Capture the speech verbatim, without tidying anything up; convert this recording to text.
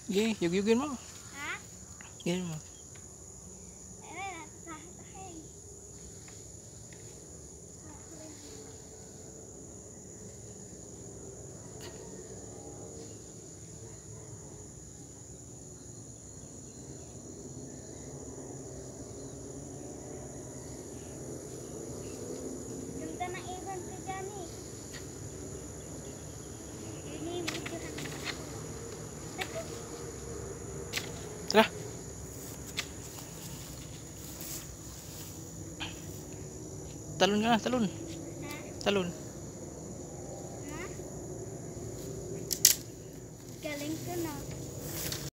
Sige, yug-yugin mo. Ha? Yugin mo. Eh, natatahay. Ganda ng ibon ko dyan eh. Ini-videohan mo. Tara. Talon ka na, talon. Ha? Talon. Ha? Galing ko na.